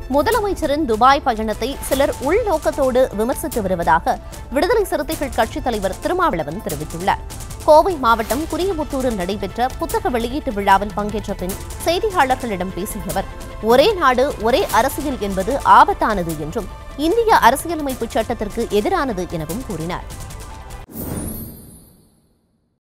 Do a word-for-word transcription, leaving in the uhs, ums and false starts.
முதலமைச்சரின் துபாய் பயணத்தை சிலர் உள்நோக்கத்தோடு விமர்சித்து வருவதாக விடுதலை சிறுத்தைகள் கட்சித் தலைவர் திருமாவளவன் தெரிவித்துள்ளார். கோவை மாவட்டம் குரியமுத்தூரில் நடைபெற்ற புத்தக வெளியீட்டு விழாவில் பங்கேற்ற பின் செய்தியாளர்களிடம் பேசிய அவர், ஒரே நாடு ஒரே அரசியல் என்பது ஆபத்தானது என்றும் இந்திய அரசியலமைப்பு சட்டத்திற்கு எதிரானது எனவும் கூறினார்.